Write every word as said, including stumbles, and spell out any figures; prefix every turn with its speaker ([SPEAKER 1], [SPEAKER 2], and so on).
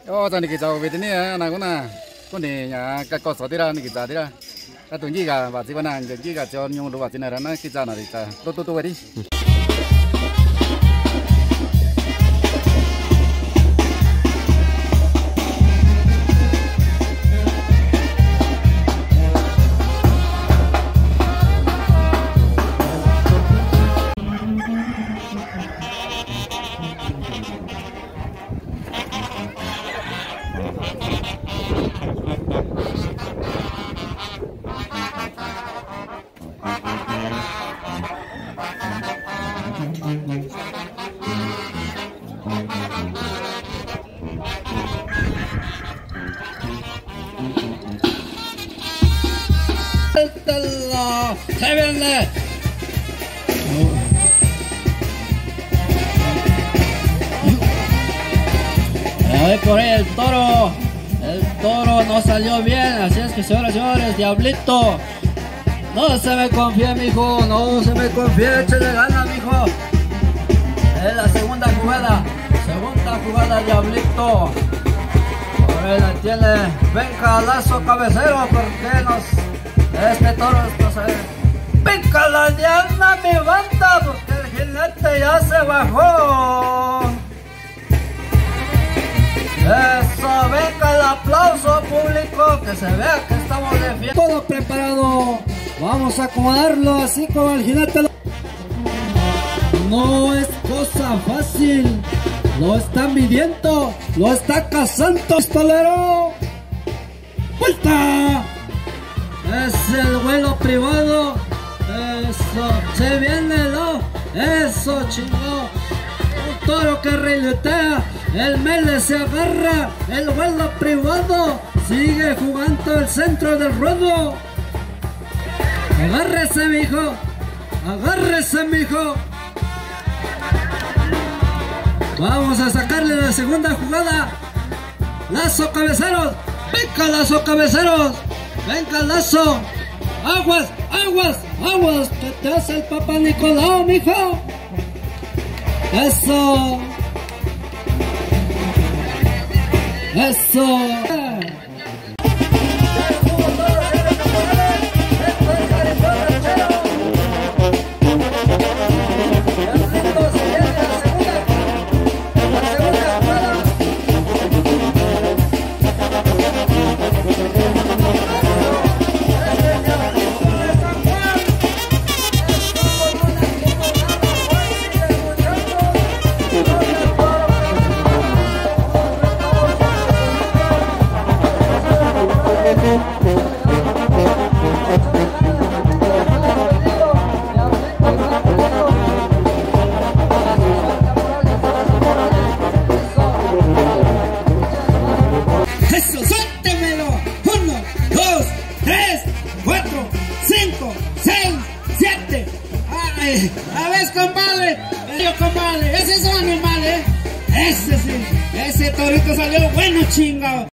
[SPEAKER 1] ô tao này cái cháu về thế này này cũng là con này nhà cái con sót đi ra này cái cháu đi ra cái tuần gì cả và chỉ còn là cái cái cho nhung đồ vật thế này là nó cái cháu này thì tôi tôi tôi đi.
[SPEAKER 2] Se viene. Ahí por ahí el toro. El toro no salió bien. Así es que, señoras y señores, Diablito, no se me confíe, mijo. No se me confíe. Échale gana, mijo. Es la segunda jugada. Segunda jugada, Diablito. Por ahí la tiene. Venga, lazo cabecero. Porque nos. Este toro no sabe. Venga la diana mi banda, porque el jinete ya se bajó. Eso, venga el aplauso público, que se vea que estamos de fiesta. Todo preparado, vamos a acomodarlo así como el jinete. No es cosa fácil, lo está midiendo, lo está cazando, pistolero. ¡Vuelta! Es el vuelo privado. Eso, se viene lo, eso chingó. Un toro que riletea, el mele se agarra, el vuelo privado sigue jugando el centro del ruedo. Agárrese, mijo, agárrese, mijo. Vamos a sacarle la segunda jugada. Lazo cabeceros, venga lazo cabeceros, venga lazo. Aguas, aguas, aguas, que te hace el papá Nicolau, mijo. Eso. Eso. A ver, compadre, yo compadre, ese es un animal, ¿eh? Ese sí, ese torito salió bueno, chingado.